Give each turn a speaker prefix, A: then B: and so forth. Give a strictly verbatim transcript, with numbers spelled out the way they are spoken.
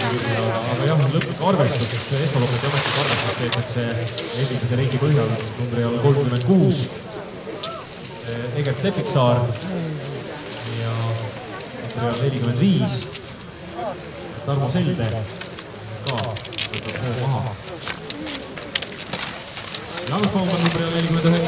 A: aga jah, lõplik arvestus, esmaloomulik ametlik arvestus peetakse esimese ringi põhjal numbri all kolmkümmend kuus. Egert Lepiksaar ja numbri all nelikümmend viis. Tarmo Selde ka võtab hoo maha. Jaanus Paumar numbri all nelikümmend üheksa.